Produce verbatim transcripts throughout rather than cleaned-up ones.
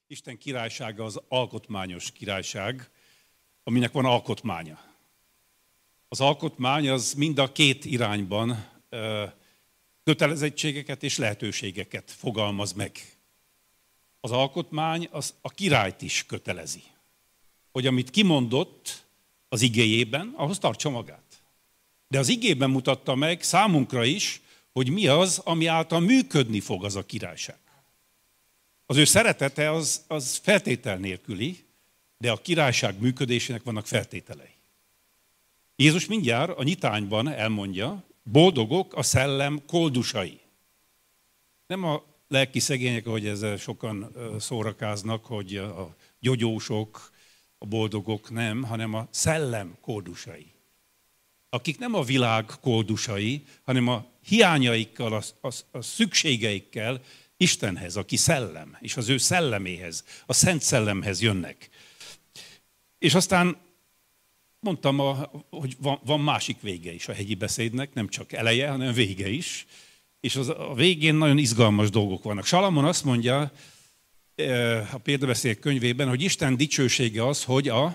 Isten királysága az alkotmányos királyság, aminek van alkotmánya. Az alkotmány az mind a két irányban kötelezettségeket és lehetőségeket fogalmaz meg. Az alkotmány az a királyt is kötelezi, hogy amit kimondott az igéjében, ahhoz tartsa magát. De az igében mutatta meg számunkra is, hogy mi az, ami által működni fog az a királyság. Az ő szeretete az, az feltétel nélküli, de a királyság működésének vannak feltételei. Jézus mindjárt a nyitányban elmondja, boldogok a szellem koldusai. Nem a lelki szegények, ahogy ezzel sokan szórakáznak, hogy a gyógyósok, a boldogok nem, hanem a szellem koldusai. Akik nem a világ koldusai, hanem a hiányaikkal, a, a, a szükségeikkel Istenhez, aki szellem, és az ő szelleméhez, a Szent Szellemhez jönnek. És aztán mondtam, hogy van, van másik vége is a hegyi beszédnek, nem csak eleje, hanem vége is. És az, a végén nagyon izgalmas dolgok vannak. Salamon azt mondja a Példabeszédek könyvében, hogy Isten dicsősége az, hogy a...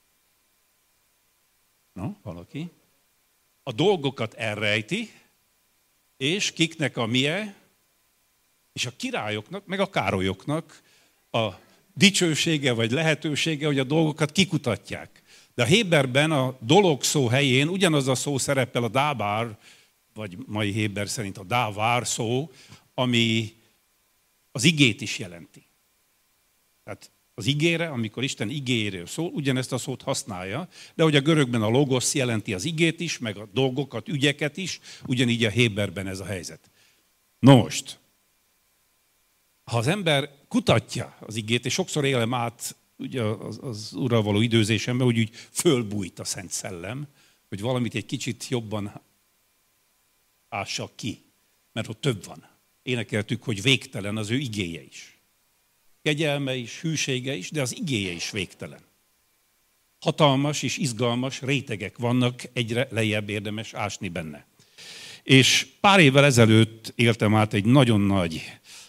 No, valaki? A dolgokat elrejti, és kiknek a mie, és a királyoknak, meg a károlyoknak a dicsősége vagy lehetősége, hogy a dolgokat kikutatják. De a héberben a dolog szó helyén ugyanaz a szó szerepel, a dábár, vagy mai héber szerint a dávár szó, ami az igét is jelenti. Tehát az igére, amikor Isten igéről szól, ugyanezt a szót használja, de hogy a görögben a logosz jelenti az igét is, meg a dolgokat, ügyeket is, ugyanígy a héberben ez a helyzet. No most, ha az ember kutatja az igét, és sokszor élem át ugye az, az Urral való időzésemben, hogy úgy fölbújt a Szent Szellem, hogy valamit egy kicsit jobban ássak ki, mert ott több van. Énekeltük, hogy végtelen az ő igéje is. Kegyelme is, hűsége is, de az igéje is végtelen. Hatalmas és izgalmas rétegek vannak, egyre lejjebb érdemes ásni benne. És pár évvel ezelőtt éltem át egy nagyon nagy,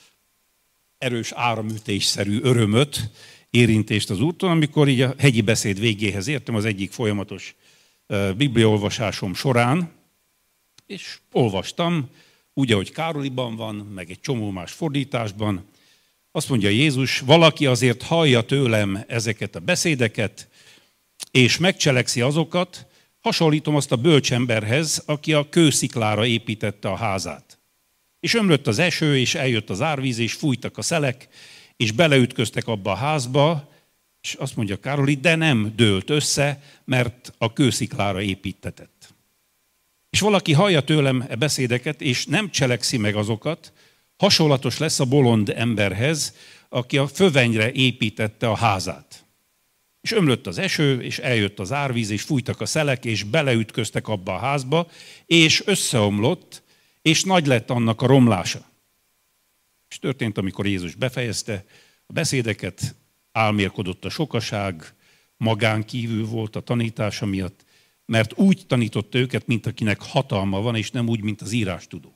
erős áramütésszerű örömöt, érintést az Úrtól, amikor így a hegyi beszéd végéhez értem az egyik folyamatos bibliaolvasásom során, és olvastam, úgy, ahogy Károliban van, meg egy csomó más fordításban. Azt mondja Jézus, valaki azért hallja tőlem ezeket a beszédeket, és megcselekszi azokat, hasonlítom azt a bölcsemberhez, aki a kősziklára építette a házát. És ömlött az eső, és eljött az árvíz, és fújtak a szelek, és beleütköztek abba a házba, és azt mondja Károli, de nem dőlt össze, mert a kősziklára építetett. És valaki hallja tőlem e beszédeket, és nem cselekszi meg azokat, hasonlatos lesz a bolond emberhez, aki a fövenyre építette a házát. És ömlött az eső, és eljött az árvíz, és fújtak a szelek, és beleütköztek abba a házba, és összeomlott, és nagy lett annak a romlása. És történt, amikor Jézus befejezte a beszédeket, álmélkodott a sokaság, magán kívül volt a tanítása miatt, mert úgy tanította őket, mint akinek hatalma van, és nem úgy, mint az írástudó.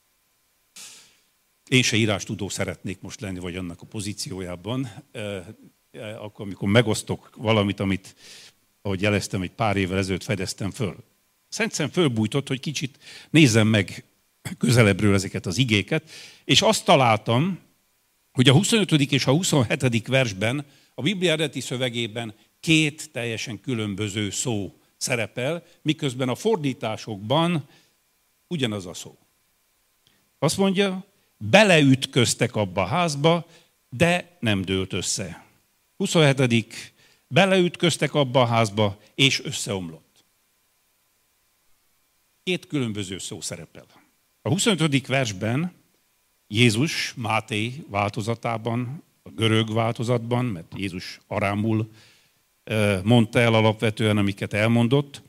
Én se írástudó szeretnék most lenni, vagy annak a pozíciójában, akkor, amikor megosztok valamit, amit, ahogy jeleztem, egy pár évvel ezelőtt fedeztem föl. Szent Szem fölbújtott, hogy kicsit nézzem meg közelebbről ezeket az igéket, és azt találtam, hogy a huszonötödik és a huszonhetedik versben, a Biblia eredeti szövegében két teljesen különböző szó szerepel, miközben a fordításokban ugyanaz a szó. Azt mondja, beleütköztek abba a házba, de nem dőlt össze. huszonhetedik beleütköztek abba a házba, és összeomlott. Két különböző szó szerepel. A huszonötödik versben Jézus Máté változatában, a görög változatban, mert Jézus arámul mondta el alapvetően, amiket elmondott.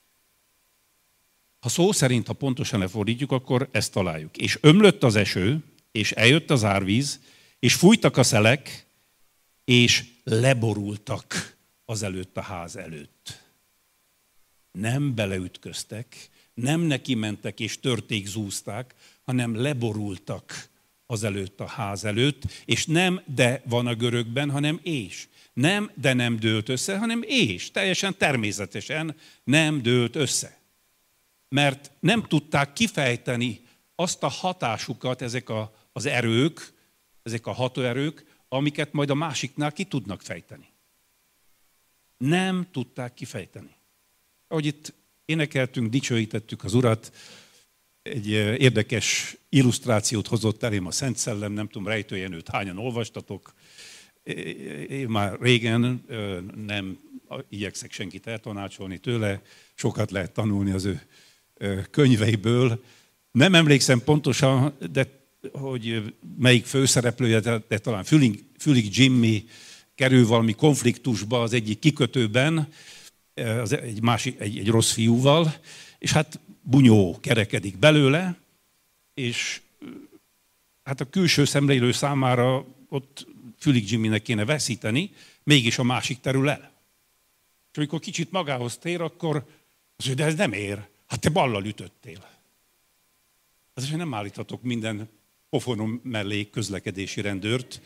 Ha szó szerint, ha pontosan lefordítjuk, akkor ezt találjuk. És ömlött az eső, és eljött az árvíz, és fújtak a szelek, és leborultak az előtt a ház előtt. Nem beleütköztek, nem neki mentek és törték, zúzták, hanem leborultak azelőtt a ház előtt, és nem de van a görögben, hanem és. Nem de nem dőlt össze, hanem és. Teljesen természetesen nem dőlt össze. Mert nem tudták kifejteni azt a hatásukat ezek a, az erők, ezek a hatóerők, amiket majd a másiknál ki tudnak fejteni. Nem tudták kifejteni. Ahogy itt énekeltünk, dicsőítettük az Urat, egy érdekes illusztrációt hozott elém a Szent Szellem, nem tudom, Rejtő Jenőt hányan olvastatok. Én már régen nem igyekszek senkit eltanácsolni tőle, sokat lehet tanulni az ő könyveiből. Nem emlékszem pontosan, de hogy melyik főszereplője, de talán Fülig, Fülig Jimmy kerül valami konfliktusba az egyik kikötőben, az egy, másik, egy, egy rossz fiúval, és hát bunyó kerekedik belőle, és hát a külső szemlélő számára ott Fülig Jimmynek kéne veszíteni, mégis a másik terül el. És amikor kicsit magához tér, akkor azt mondja, de ez nem ér, hát te ballal ütöttél. Azért nem állíthatok minden pofonom mellé közlekedési rendőrt.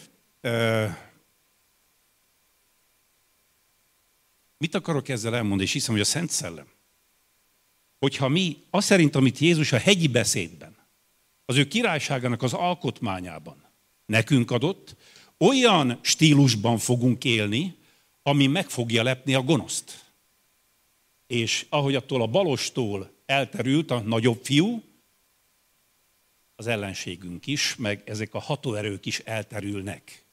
Mit akarok ezzel elmondani? És hiszem, hogy a Szent Szellem, hogyha mi azt szerint, amit Jézus a hegyi beszédben, az ő királyságának az alkotmányában nekünk adott, olyan stílusban fogunk élni, ami meg fogja lepni a gonoszt. És ahogy attól a balostól elterült a nagyobb fiú, az ellenségünk is, meg ezek a hatóerők is elterülnek.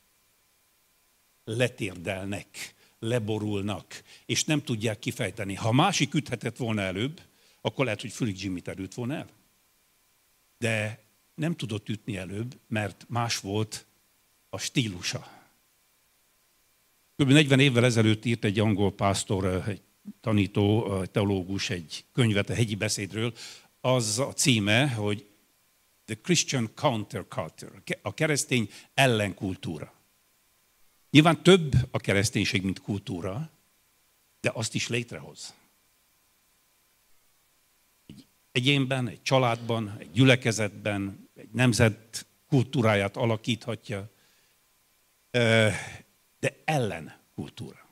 Letérdelnek, leborulnak, és nem tudják kifejteni. Ha a másik üthetett volna előbb, akkor lehet, hogy Fülig Jimmy terült volna el. De nem tudott ütni előbb, mert más volt a stílusa. Kb. negyven évvel ezelőtt írt egy angol pásztor, egy tanító, egy teológus egy könyvet a hegyi beszédről. Az a címe, hogy The Christian Counterculture, a keresztény ellenkultúra. Nyilván több a kereszténység, mint kultúra, de azt is létrehoz. Egy egyénben, egy családban, egy gyülekezetben, egy nemzet kultúráját alakíthatja, de ellenkultúra.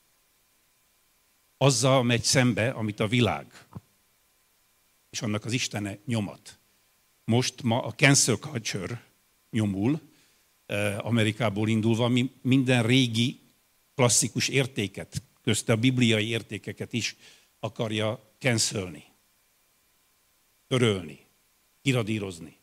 Azzal megy szembe, amit a világ és annak az istene nyomat. Most ma a cancel culture nyomul, Amerikából indulva, minden régi klasszikus értéket, közte a bibliai értékeket is akarja cancelni, törölni, kiradírozni.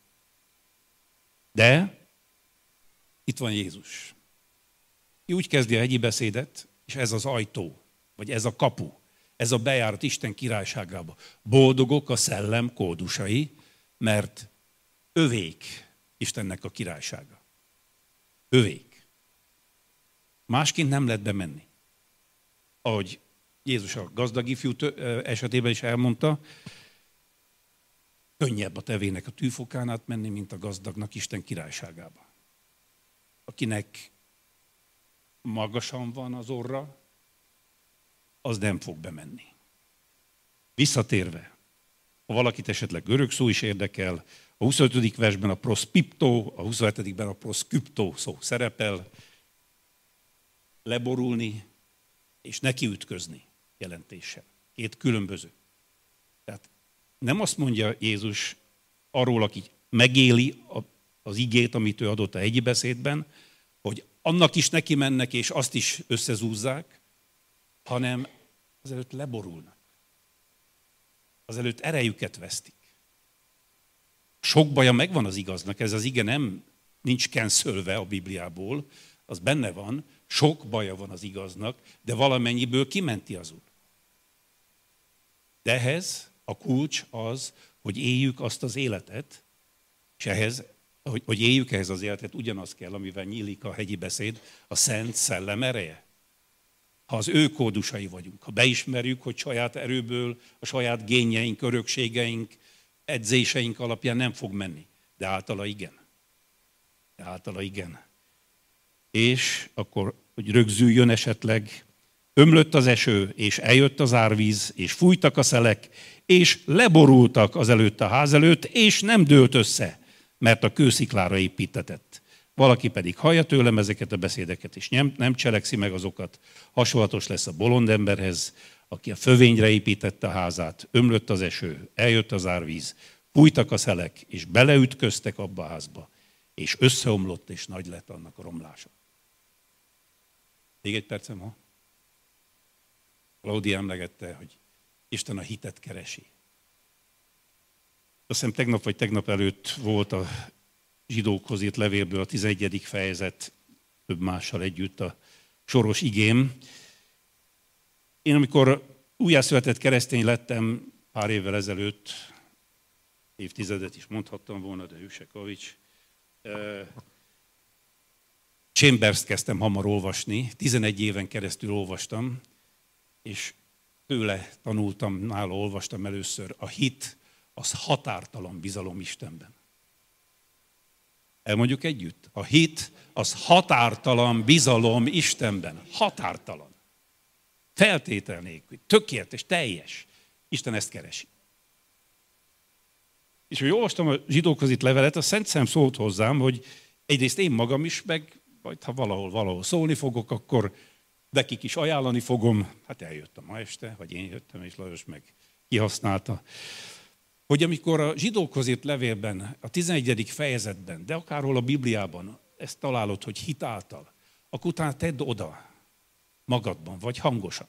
De itt van Jézus. Ki úgy kezdi a hegyi beszédet, és ez az ajtó, vagy ez a kapu, ez a bejárat Isten királyságába. Boldogok a szellem kódusai, mert övék Istennek a királysága. Övék. Másként nem lehet bemenni. Ahogy Jézus a gazdag ifjú esetében is elmondta, könnyebb a tevének a tűfokán átmenni, mint a gazdagnak Isten királyságába. Akinek magasan van az orra, az nem fog bemenni. Visszatérve, ha valakit esetleg görög szó is érdekel, a huszonötödik versben a proszpiptó, a huszonhetedikben a proszküptó szó szerepel, leborulni és nekiütközni jelentéssel. Két különböző. Tehát nem azt mondja Jézus arról, aki megéli az igét, amit ő adott a hegyi beszédben, hogy annak is neki mennek, és azt is összezúzzák, hanem azelőtt leborulnak. Azelőtt erejüket vesztik. Sok baja megvan az igaznak, ez az ige nem nincs cancelve a Bibliából, az benne van, sok baja van az igaznak, de valamennyiből kimenti az Úr. De ehhez a kulcs az, hogy éljük azt az életet, és ehhez, hogy, hogy éljük ehhez az életet, ugyanaz kell, amivel nyílik a hegyi beszéd, a Szent Szellem ereje. Ha az ő kódusai vagyunk, ha beismerjük, hogy saját erőből, a saját génjeink, örökségeink, edzéseink alapján nem fog menni, de általa igen. De általa igen. És akkor, hogy rögzüljön esetleg, ömlött az eső, és eljött az árvíz, és fújtak a szelek, és leborultak az előtt a ház előtt, és nem dőlt össze, mert a kősziklára építetett. Valaki pedig hallja tőlem ezeket a beszédeket, és nem, nem cselekszi meg azokat, hasonlatos lesz a bolond emberhez, aki a fövényre építette a házát, ömlött az eső, eljött az árvíz, fújtak a szelek, és beleütköztek abba a házba, és összeomlott, és nagy lett annak a romlása. Még egy percem, ha? Claudia emlegette, hogy Isten a hitet keresi. Azt hiszem tegnap vagy tegnap előtt volt a zsidókhoz írt levélből a tizenegyedik fejezet, több mással együtt a soros igém. Én amikor újjászületett keresztény lettem pár évvel ezelőtt, évtizedet is mondhattam volna, de ő se kavics, Chambers-t kezdtem hamar olvasni, tizenegy éven keresztül olvastam, és tőle tanultam, nála olvastam először, a hit az határtalan bizalom Istenben. Elmondjuk együtt? A hit az határtalan bizalom Istenben. Határtalan. Feltétel nélkül. Tökéletes, teljes. Isten ezt keresi. És hogy olvastam a zsidókhoz itt levelet, a Szent Szem szólt hozzám, hogy egyrészt én magam is, meg majd ha valahol, valahol szólni fogok, akkor nekik is ajánlani fogom. Hát eljöttem ma este, vagy én jöttem, és Lajos meg kihasználta. Hogy amikor a zsidókhoz írt levélben, a tizenegyedik fejezetben, de akárhol a Bibliában ezt találod, hogy hit által, akkor utána tedd oda magadban, vagy hangosan.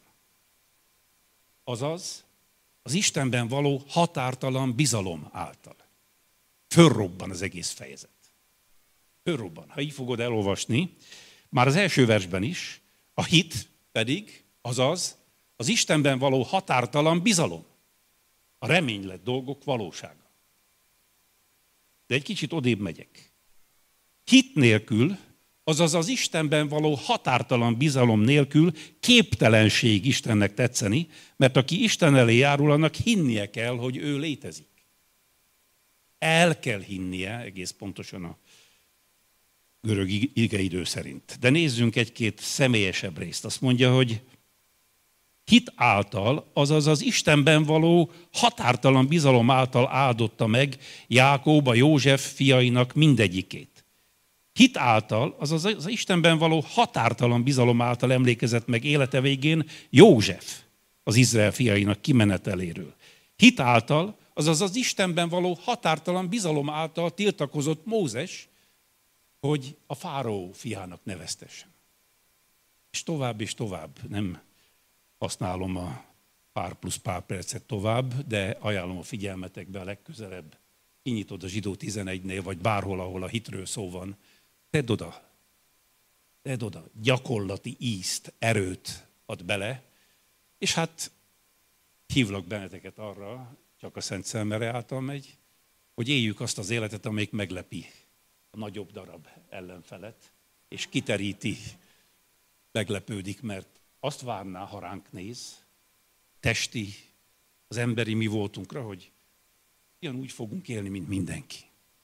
Azaz, az Istenben való határtalan bizalom által. Fölrobban az egész fejezet. Fölrobban. Ha így fogod elolvasni, már az első versben is, a hit pedig, azaz, az Istenben való határtalan bizalom. A reménylett dolgok valósága. De egy kicsit odébb megyek. Hit nélkül, azaz az Istenben való határtalan bizalom nélkül képtelenség Istennek tetszeni, mert aki Isten elé járul, annak hinnie kell, hogy ő létezik. El kell hinnie, egész pontosan a görög igeidő szerint. De nézzünk egy-két személyesebb részt. Azt mondja, hogy hit által, azaz az Istenben való határtalan bizalom által áldotta meg Jákob a József fiainak mindegyikét. Hit által, azaz az Istenben való határtalan bizalom által emlékezett meg élete végén József az Izrael fiainak kimeneteléről. Hit által, azaz az Istenben való határtalan bizalom által tiltakozott Mózes, hogy a fáraó fiának neveztessen. És tovább és tovább, nem használom a pár plusz pár percet tovább, de ajánlom a figyelmetekbe a legközelebb. Kinyitod a Zsidó tizenegynél, vagy bárhol, ahol a hitről szó van. Tedd oda, tedd oda, gyakorlati ízt, erőt ad bele, és hát hívlak benneteket arra, csak a Szent Szellem által megy, hogy éljük azt az életet, amelyik meglepi a nagyobb darab ellenfelet, és kiteríti, meglepődik, mert azt várná, ha ránk néz, testi, az emberi mi voltunkra, hogy ugyanúgy fogunk élni, mint mindenki.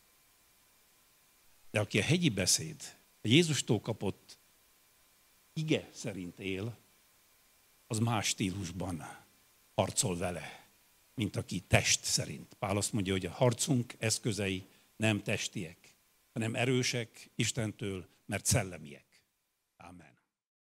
De aki a hegyi beszéd, a Jézustól kapott ige szerint él, az más stílusban harcol vele, mint aki test szerint. Pál azt mondja, hogy a harcunk eszközei nem testiek, hanem erősek Istentől, mert szellemiek. Amen.